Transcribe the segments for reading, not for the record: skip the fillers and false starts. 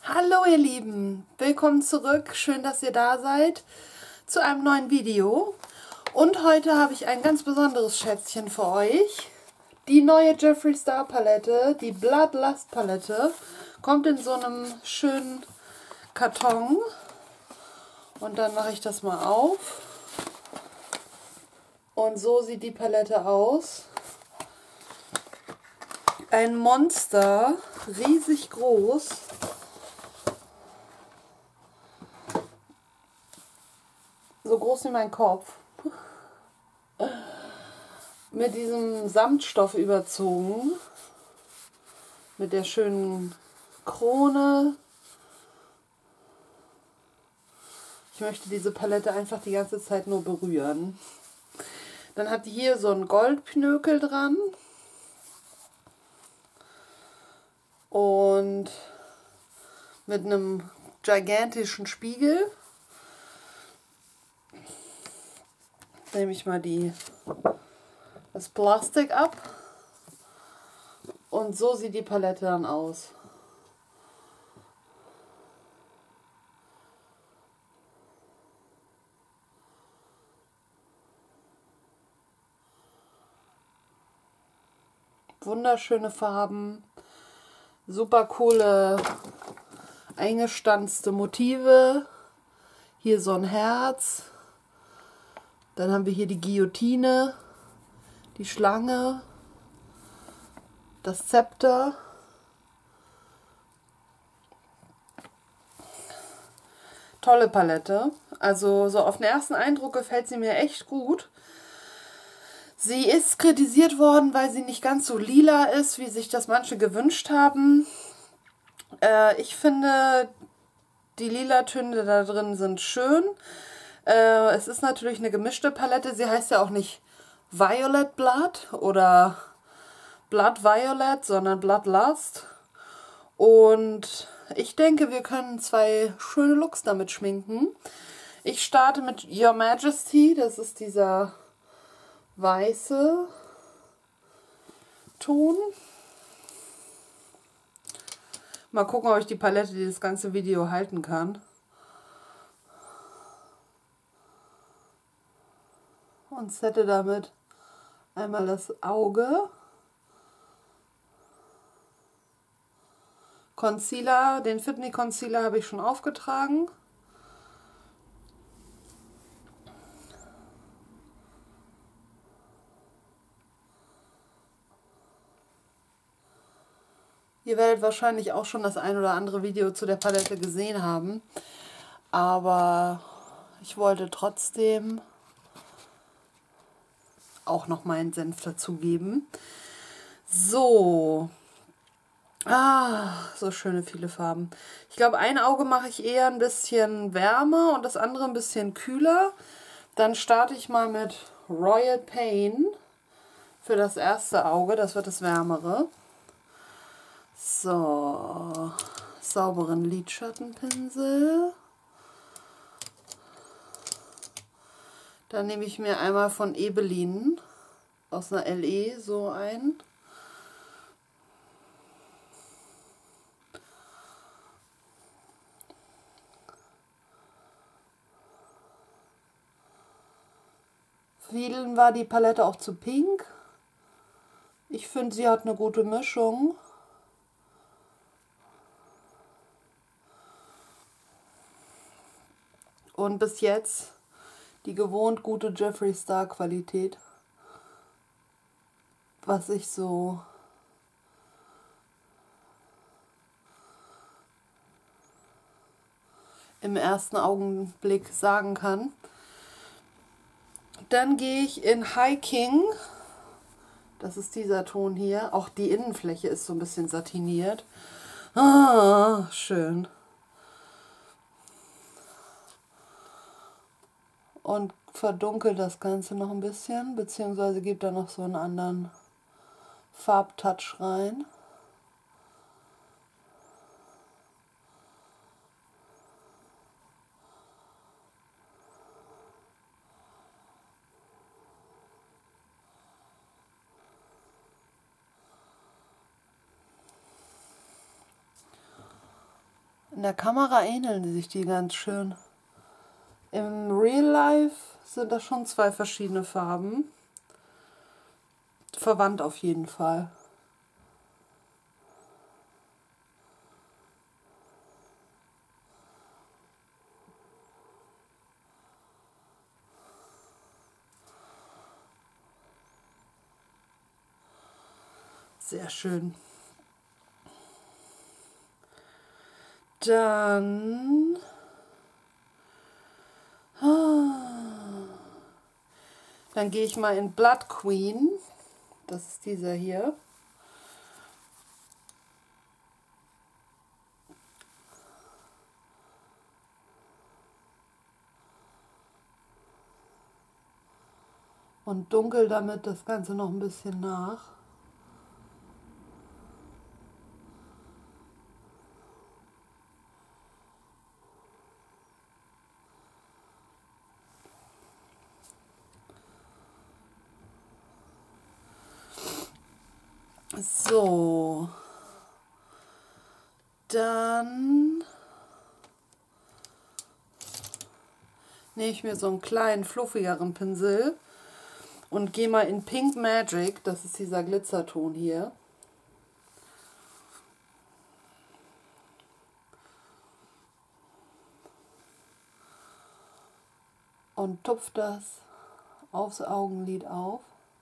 Hallo ihr Lieben, willkommen zurück, schön, dass ihr da seid zu einem neuen Video. Und heute habe ich ein ganz besonderes Schätzchen für euch. Die neue Jeffree Star Palette, die Bloodlust Palette, kommt in so einem schönen Karton. Und dann mache ich das mal auf. Und so sieht die Palette aus. Ein Monster, riesig groß. So groß wie mein Kopf. Mit diesem Samtstoff überzogen. Mit der schönen Krone. Ich möchte diese Palette einfach die ganze Zeit nur berühren. Dann hat die hier so einen Goldpnökel dran. Und mit einem gigantischen Spiegel. Nehme ich mal das Plastik ab. Und so sieht die Palette dann aus. Wunderschöne Farben. Super coole eingestanzte Motive. Hier so ein Herz. Dann haben wir hier die Guillotine, die Schlange, das Zepter. Tolle Palette. Also so auf den ersten Eindruck gefällt sie mir echt gut. Sie ist kritisiert worden, weil sie nicht ganz so lila ist, wie sich das manche gewünscht haben. Ich finde, die lila Töne da drin sind schön. Es ist natürlich eine gemischte Palette. Sie heißt ja auch nicht Violet Blood oder Blood Violet, sondern Bloodlust. Und ich denke, wir können zwei schöne Looks damit schminken. Ich starte mit Your Majesty. Das ist dieser weiße Ton. Mal gucken, ob ich die Palette das ganze Video halten kann. Und sette damit einmal das Auge. Concealer, den Fit Me Concealer habe ich schon aufgetragen. Ihr werdet wahrscheinlich auch schon das ein oder andere Video zu der Palette gesehen haben. Aber ich wollte trotzdem auch noch meinen Senf dazugeben. So. So schöne viele Farben. Ich glaube, ein Auge mache ich eher ein bisschen wärmer und das andere ein bisschen kühler. Dann starte ich mal mit Royal Pain für das erste Auge. Das wird das wärmere. So. Sauberen Lidschattenpinsel. Dann nehme ich mir einmal von Ebelin aus einer LE so ein. Vielen war die Palette auch zu pink. Ich finde, sie hat eine gute Mischung. Und bis jetzt die gewohnt gute Jeffree Star Qualität, was ich so im ersten Augenblick sagen kann. Dann gehe ich in High King. Das ist dieser Ton hier. Auch die Innenfläche ist so ein bisschen satiniert. Schön. Und verdunkelt das Ganze noch ein bisschen, beziehungsweise gibt da noch so einen anderen Farbtouch rein. In der Kamera ähneln sich die ganz schön. Im Real Life sind das schon zwei verschiedene Farben. Verwandt auf jeden Fall. Sehr schön. Dann gehe ich mal in Blood Queen. Das ist dieser hier. Und dunkel damit das Ganze noch ein bisschen nach. So, dann nehme ich mir so einen kleinen, fluffigeren Pinsel und gehe mal in Pink Magic, das ist dieser Glitzerton hier. Und tupfe das aufs Augenlid auf.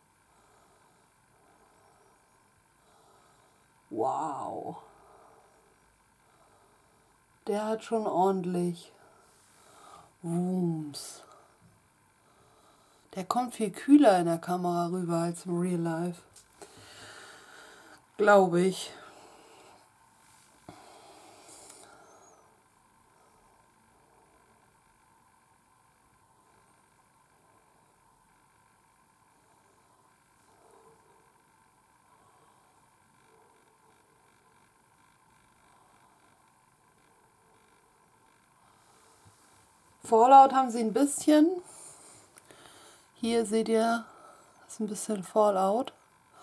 Wow. Der hat schon ordentlich Wumms. Der kommt viel kühler in der Kamera rüber als im Real Life. Glaube ich. Fallout haben sie ein bisschen. Hier seht ihr, ist ein bisschen Fallout.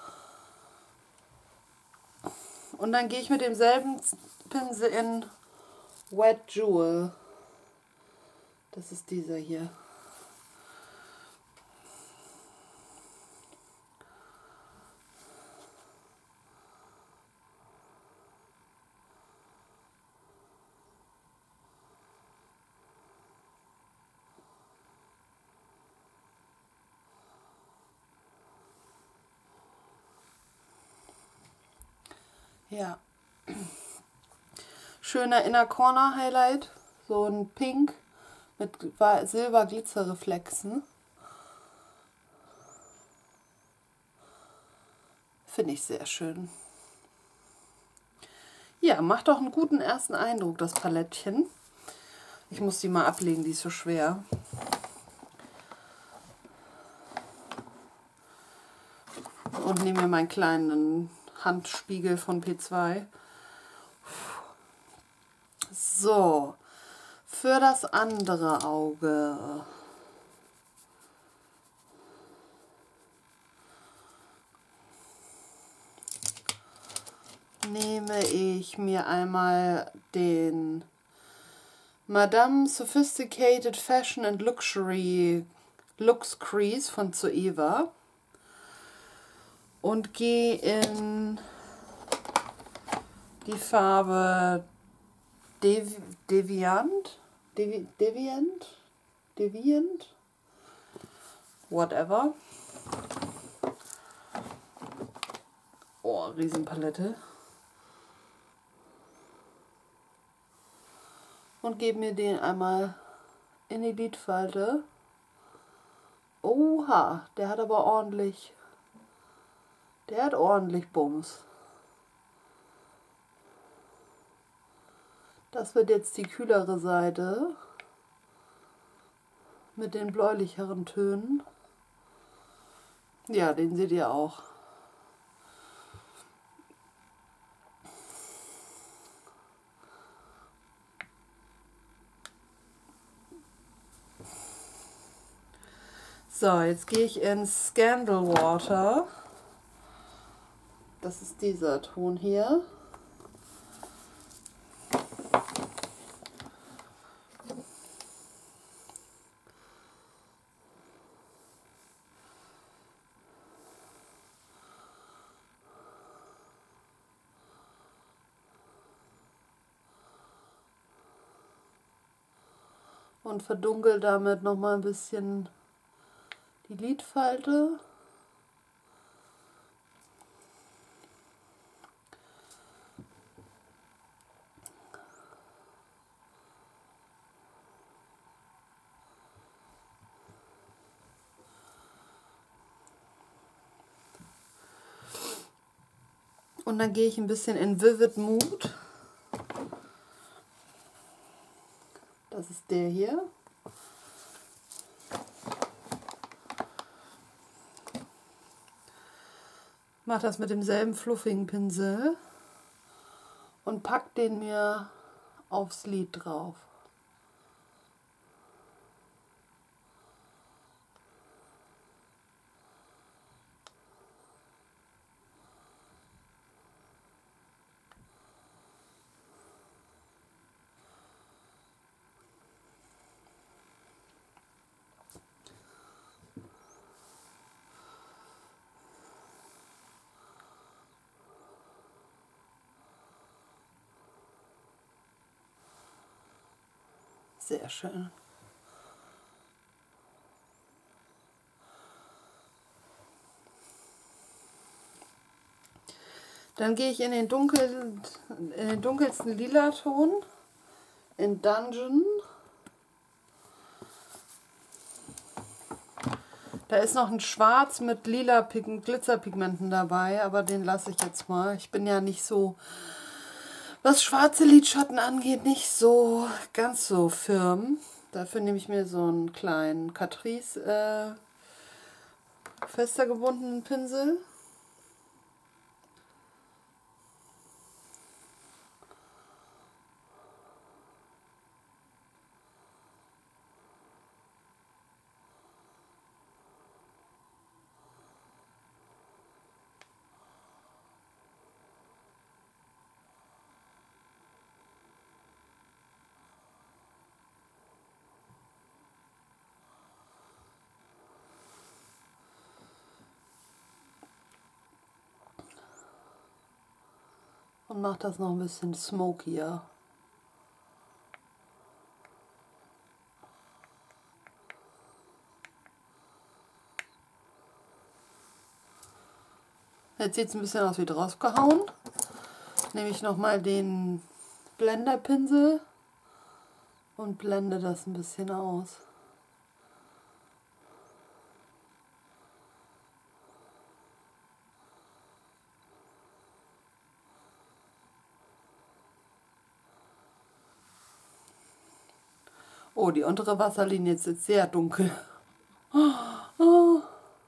Und dann gehe ich mit demselben Pinsel in Wet Jewel. Das ist dieser hier. Ja. Schöner Inner Corner Highlight. So ein Pink mit Silber Glitzerreflexen. Finde ich sehr schön. Ja, macht doch einen guten ersten Eindruck, das Palettchen. Ich muss die mal ablegen, die ist so schwer. Und nehme mir meinen kleinen Handspiegel von P2. So, für das andere Auge nehme ich mir einmal den Madame Sophisticated Fashion and Luxury Lux Crease von Zoeva und gehe in die Farbe Deviant, whatever. Oh, Riesenpalette. Und gebe mir den einmal in die Lidfalte. Oha, der hat aber ordentlich, der hat ordentlich Bums. Das wird jetzt die kühlere Seite mit den bläulicheren Tönen. Ja, den seht ihr auch. So, jetzt gehe ich ins Scandal Water. Das ist dieser Ton hier. und verdunkel damit noch mal ein bisschen die Lidfalte. Und dann gehe ich ein bisschen in Vivid Mood. Das ist der hier. Mache das mit demselben fluffigen Pinsel und pack den mir aufs Lid drauf. Sehr schön. Dann gehe ich in den dunkelsten Lila-Ton, in Dungeon. Da ist noch ein Schwarz mit lila Glitzerpigmenten dabei, aber den lasse ich jetzt mal. Ich bin ja nicht so, was schwarze Lidschatten angeht, nicht so ganz so firm. Dafür nehme ich mir so einen kleinen Catrice fester gebundenen Pinsel. Und mache das noch ein bisschen smokier. Jetzt sieht es ein bisschen aus wie draufgehauen. Nehme ich nochmal den Blenderpinsel und blende das ein bisschen aus. Oh, die untere Wasserlinie ist jetzt sehr dunkel. Oh.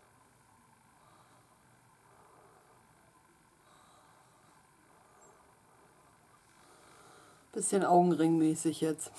Bisschen Augenringmäßig jetzt.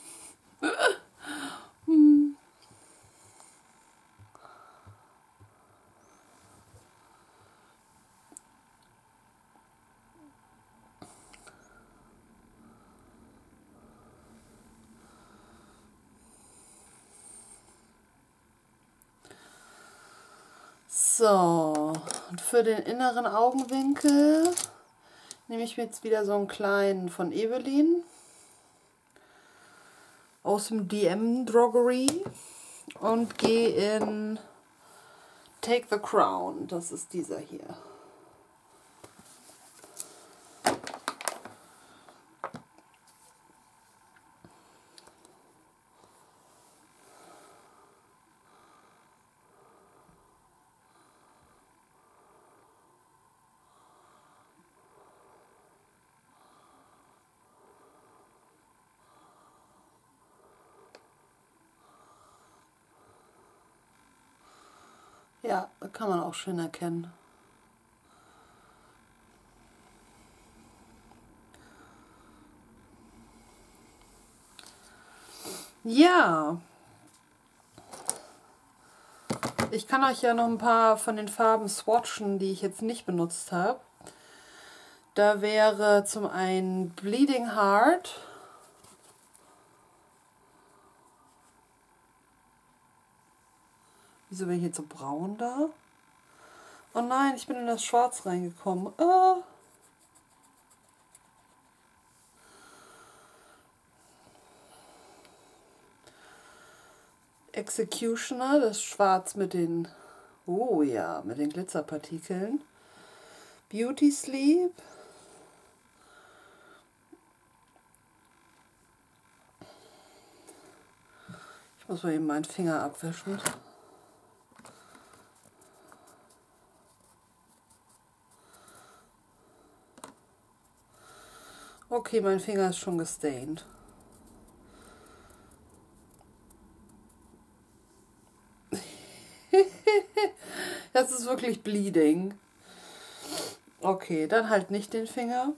So, und für den inneren Augenwinkel nehme ich mir jetzt wieder so einen kleinen von Evelyn aus dem DM Drogery und gehe in Take the Crown. Das ist dieser hier. Ja, da kann man auch schön erkennen. Ja, ich kann euch ja noch ein paar von den Farben swatchen, die ich jetzt nicht benutzt habe. Da wäre zum einen Bleeding Heart. Wieso bin ich jetzt so braun da? Oh nein, ich bin in das Schwarz reingekommen. Ah. Executioner, das Schwarz mit den, oh ja, mit den Glitzerpartikeln. Beauty Sleep. Ich muss mal eben meinen Finger abwischen. Okay, mein Finger ist schon gestained. Das ist wirklich bleeding. Okay, dann halt nicht den Finger.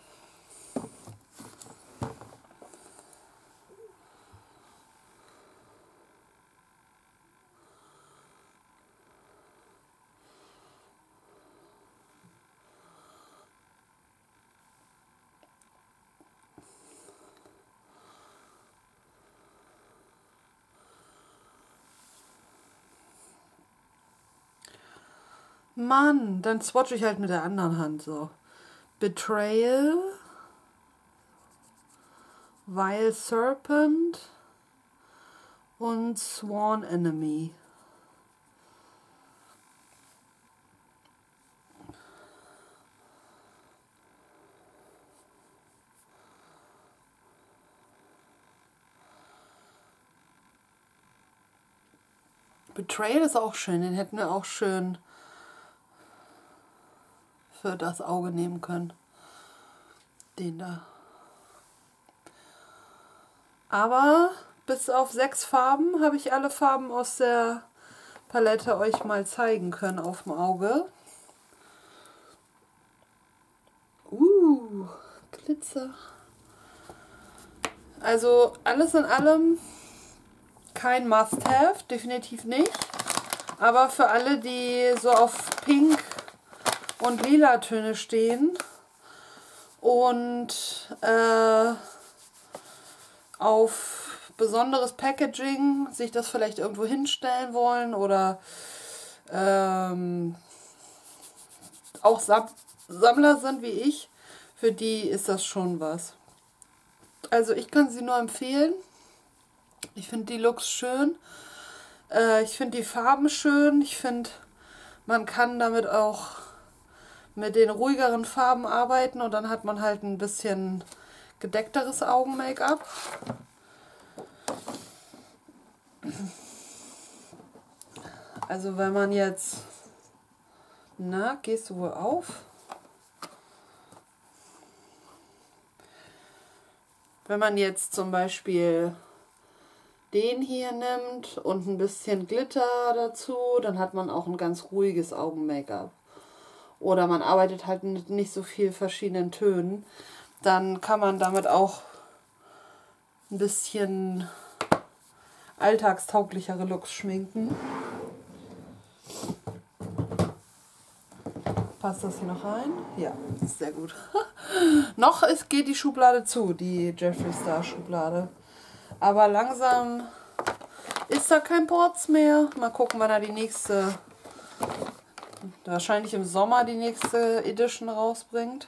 Mann, dann swatch ich halt mit der anderen Hand so. Betrayal, Vile Serpent und Sworn Enemy. Betrayal ist auch schön, den hätten wir auch schön für das Auge nehmen können. Den da. Aber bis auf 6 Farben habe ich alle Farben aus der Palette euch mal zeigen können auf dem Auge. Glitzer. Also alles in allem kein Must-Have, definitiv nicht. Aber für alle, die so auf Pink und lila Töne stehen und auf besonderes Packaging, sich das vielleicht irgendwo hinstellen wollen oder auch Sammler sind wie ich, für die ist das schon was. Also ich kann sie nur empfehlen. Ich finde die Looks schön. Ich finde die Farben schön. Ich finde, man kann damit auch mit den ruhigeren Farben arbeiten und dann hat man halt ein bisschen gedeckteres Augen-Make-up. Also wenn man jetzt... Na, gehst du wohl auf? Wenn man jetzt zum Beispiel den hier nimmt und ein bisschen Glitter dazu, dann hat man auch ein ganz ruhiges Augen-Make-up. Oder man arbeitet halt mit nicht so viel verschiedenen Tönen, dann kann man damit auch ein bisschen alltagstauglichere Looks schminken. Passt das hier noch rein? Ja, das ist sehr gut. Noch geht die Schublade zu, die Jeffree Star Schublade. Aber langsam ist da kein Ports mehr. Mal gucken, wann er die nächste, wahrscheinlich im Sommer die nächste Edition rausbringt.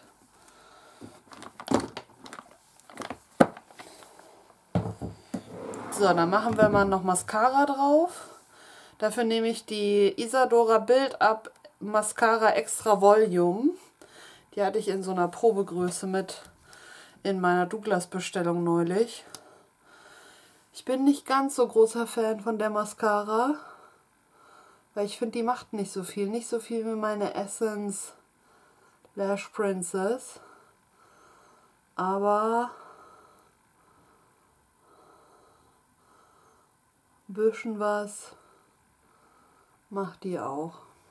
So, dann machen wir mal noch Mascara drauf. Dafür nehme ich die Isadora Build Up Mascara Extra Volume. Die hatte ich in so einer Probegröße mit in meiner Douglas Bestellung neulich. Ich bin nicht ganz so großer Fan von der Mascara, weil ich finde, die macht nicht so viel. Nicht so viel wie meine Essence Lash Princess. Aber ein bisschen was macht die auch.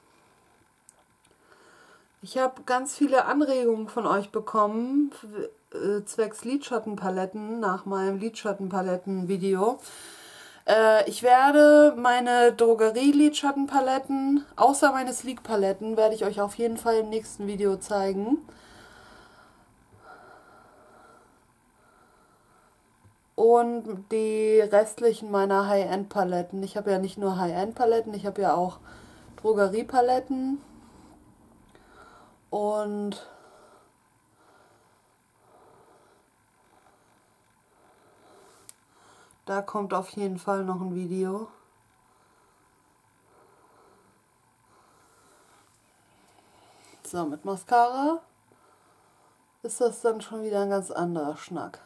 Ich habe ganz viele Anregungen von euch bekommen, zwecks Lidschattenpaletten, nach meinem Lidschattenpaletten-Video. Ich werde meine Drogerie-Lidschattenpaletten, außer meine Sleek-Paletten, werde ich euch auf jeden Fall im nächsten Video zeigen. Und die restlichen meiner High-End-Paletten. Ich habe ja nicht nur High-End-Paletten, ich habe ja auch Drogeriepaletten. Und da kommt auf jeden Fall noch ein Video. So, mit Mascara ist das dann schon wieder ein ganz anderer Schnack.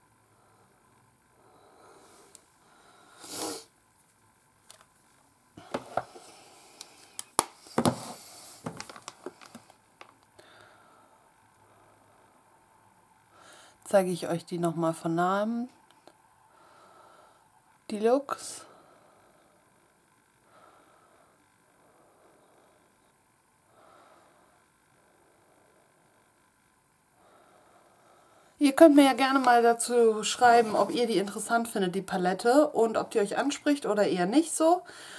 Zeige ich euch die nochmal von Namen. Die Looks. Ihr könnt mir ja gerne mal dazu schreiben, ob ihr die interessant findet, die Palette, und ob die euch anspricht oder eher nicht so.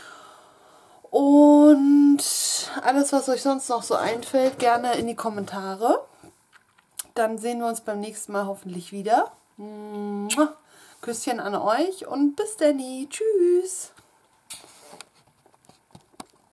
Und alles, was euch sonst noch so einfällt, gerne in die Kommentare. Dann sehen wir uns beim nächsten Mal hoffentlich wieder. Küsschen an euch und bis dann. Tschüss.